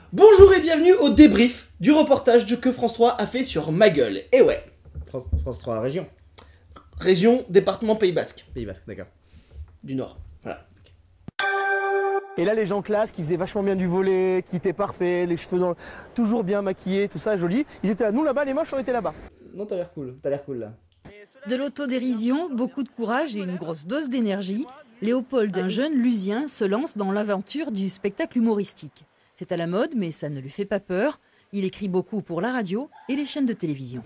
Bonjour et bienvenue au débrief du reportage que France 3 a fait sur ma gueule. Et ouais. France 3 région. Région, département, Pays Basque. Pays Basque, d'accord. Du Nord. Voilà. Et là, les gens classe, qui faisaient vachement bien du volley, qui étaient parfaits, les cheveux toujours bien maquillés, tout ça, joli. Ils étaient là. Nous, là-bas, les moches, on était là-bas. Non, t'as l'air cool là. De l'autodérision, beaucoup de courage et une grosse dose d'énergie, Léopold, un jeune lusien, se lance dans l'aventure du spectacle humoristique. C'est à la mode, mais ça ne lui fait pas peur. Il écrit beaucoup pour la radio et les chaînes de télévision.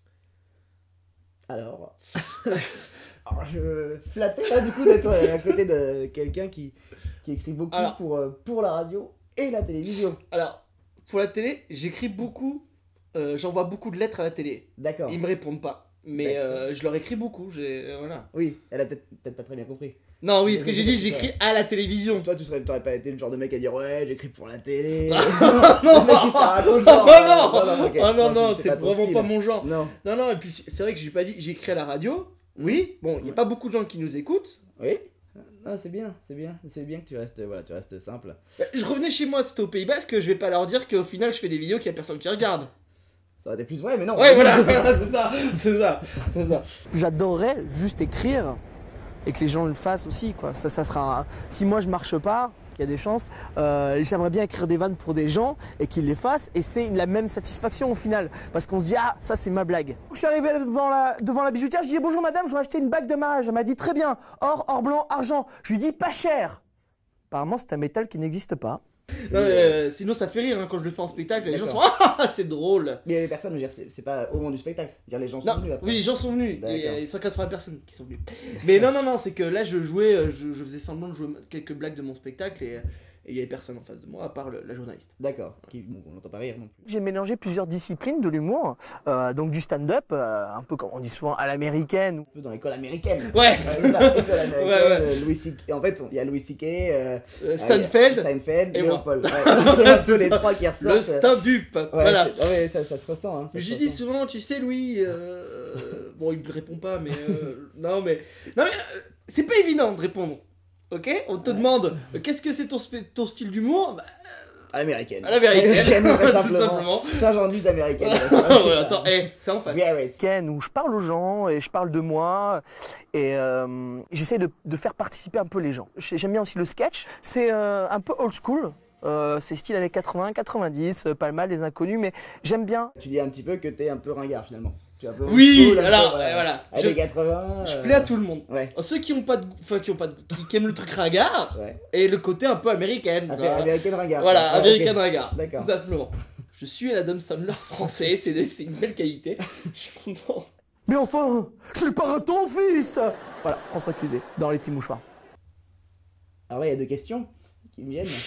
Alors je flattais là du coup d'être à côté de quelqu'un qui écrit beaucoup pour la radio et la télévision. Alors, pour la télé, j'écris beaucoup, j'envoie beaucoup de lettres à la télé. D'accord. Ils me répondent pas, mais je leur écris beaucoup, voilà. Oui, elle a peut-être pas très bien compris. Non, oui, ce que j'ai dit, j'écris à la télévision. Toi, t'aurais pas été le genre de mec à dire ouais, j'écris pour la télé. Non, le mec qui se la raconte, genre, non, okay. non, c'est pas ton vraiment style. pas mon genre. Non. Non, et puis c'est vrai que j'ai pas dit, j'écris à la radio. Oui, bon, il y a pas beaucoup de gens qui nous écoutent. Oui. Non, c'est bien que tu restes simple. Je revenais chez moi, c'était au Pays Basque, je vais pas leur dire qu'au final je fais des vidéos qu'il y a personne qui regarde. Ça aurait été plus vrai, mais non. Ouais, voilà, c'est ça. J'adorerais juste écrire et que les gens le fassent aussi, quoi. Ça sera. Si moi je marche pas, qu'il y a des chances, j'aimerais bien écrire des vannes pour des gens et qu'ils les fassent, et c'est la même satisfaction au final, parce qu'on se dit ah, ça c'est ma blague. Je suis arrivé devant la bijoutière, je dis bonjour madame, je voudrais acheter une bague de mariage. Elle m'a dit très bien, or blanc, argent. Je lui dis pas cher. Apparemment c'est un métal qui n'existe pas. Non, mais, sinon ça fait rire hein, quand je le fais en spectacle, les gens sont ah c'est drôle. Mais les personnes, je veux dire, c'est pas au moment du spectacle. Je veux dire, les gens sont venus après. Oui, les gens sont venus. Il y a 180 personnes qui sont venues. Mais non, c'est que là je jouais, je faisais semblant de jouer quelques blagues de mon spectacle et il y avait personne en face de moi à part la journaliste. D'accord. Bon, on n'entend pas rire non plus. J'ai mélangé plusieurs disciplines de l'humour, donc du stand-up, un peu comme on dit souvent à l'américaine. Un peu dans l'école américaine. Ouais. L'école américaine, Louis C.K. En fait, il y a Louis C.K. Seinfeld, et Léopold. moi. C'est un peu les trois qui ressortent. Le stand-up. Voilà. Ouais, ça se ressent. Hein, J'ai dit souvent, tu sais Louis, bon il me répond pas, mais non mais c'est pas évident de répondre. Ok, on te demande qu'est-ce que c'est ton style d'humour. À l'américaine. À l'américaine, très tout simplement. Saint-Jean-de-Luz américaine. Ouais, attends, c'est en face. Où je parle aux gens et je parle de moi et j'essaie de faire participer un peu les gens. J'aime bien aussi le sketch. C'est un peu old school. C'est style années 80, 90, pas mal les inconnus, mais j'aime bien. Tu dis un petit peu que t'es un peu ringard finalement. Oui, cool, alors peu, voilà. Années 80. Je plais à tout le monde. Ouais. Ceux qui aiment le truc ringard et le côté un peu américaine. Américaine ringard. Voilà, américaine ringard. D'accord. Tout simplement. Je suis Adam Sandler français, c'est une belle qualité. Je suis content. Mais enfin, je suis le parrain de ton fils. Voilà, François Cluzet, dans Les Petits Mouchoirs. Alors là, il y a deux questions qui me viennent.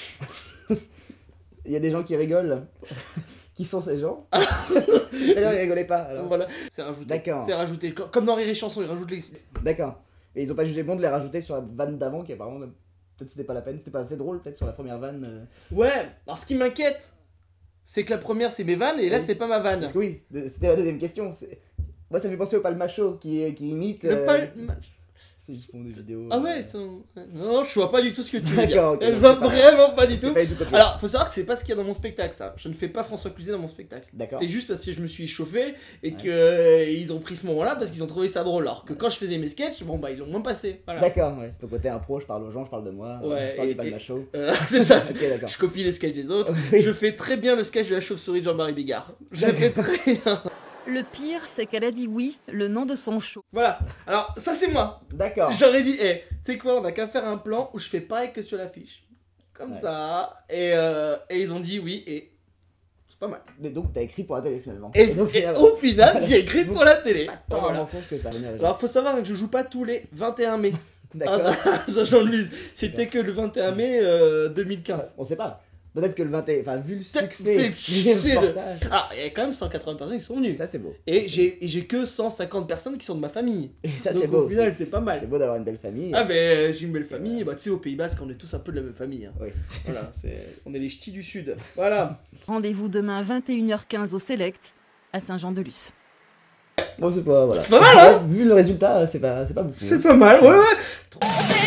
Il y a des gens qui rigolent. Qui sont ces gens? D'ailleurs, ils rigolaient pas. Alors. Voilà, c'est rajouté. D'accord. C'est rajouté. Comme dans Rire et Chanson, ils rajoutent les. D'accord. Et ils ont pas jugé bon de les rajouter sur la vanne d'avant, qui apparemment, peut-être c'était pas la peine, c'était pas assez drôle, peut-être sur la première vanne. Ouais, alors ce qui m'inquiète, c'est que la première c'est mes vannes et là c'est pas ma vanne. Parce que oui, c'était la deuxième question. Moi, ça me fait penser au Palmacho qui imite. Le Palmacho. Ils font des vidéos. Ah ouais, non, je vois pas du tout ce que tu veux dire. D'accord, ok. Je vois vraiment pas du tout. Pas Alors, faut savoir que c'est pas ce qu'il y a dans mon spectacle, ça. Je ne fais pas François Cluzet dans mon spectacle. D'accord. C'était juste parce que je me suis échauffé et que ils ont pris ce moment-là parce qu'ils ont trouvé ça drôle. Alors que quand je faisais mes sketchs, bon bah ils l'ont moins passé. Voilà. D'accord, ouais, c'est ton côté impro, je parle aux gens, je parle de moi, je parle du Palmacho. C'est ça. Ok, d'accord. Je copie les sketchs des autres. Oui. Je fais très bien le sketch de la chauve-souris de Jean-Marie Bigard. Je fais très bien. Le pire, c'est qu'elle a dit oui, le nom de son show. Voilà, alors ça c'est moi. D'accord. J'aurais dit, tu sais quoi, on a qu'à faire un plan où je fais pareil que sur l'affiche. Comme ça. Et ils ont dit oui, et c'est pas mal. Mais donc, t'as écrit pour la télé finalement. Et au final, j'ai écrit pour la télé. Pas tant Voilà. un mensonge que ça. Alors faut savoir que je joue pas tous les 21 mai. D'accord. Jean-Luz. C'était que le 21 mai 2015. On sait pas. Peut-être que le 21, enfin vu le succès C'est du le... reportage. Ah, il y a quand même 180 personnes qui sont venues. Ça c'est beau. Et j'ai que 150 personnes qui sont de ma famille. Et ça Donc c'est beau. au final, aussi. c'est pas mal. C'est beau d'avoir une belle famille. Ah mais j'ai une belle famille, bah tu sais au Pays Basque on est tous un peu de la même famille. Hein. Oui. Voilà, on est les ch'tis du sud. Voilà. Rendez-vous demain 21h15 au Select à Saint-Jean-de-Luz. Bon c'est pas, voilà. C'est pas mal hein. Vu le résultat, c'est pas beaucoup. C'est pas mal, ouais.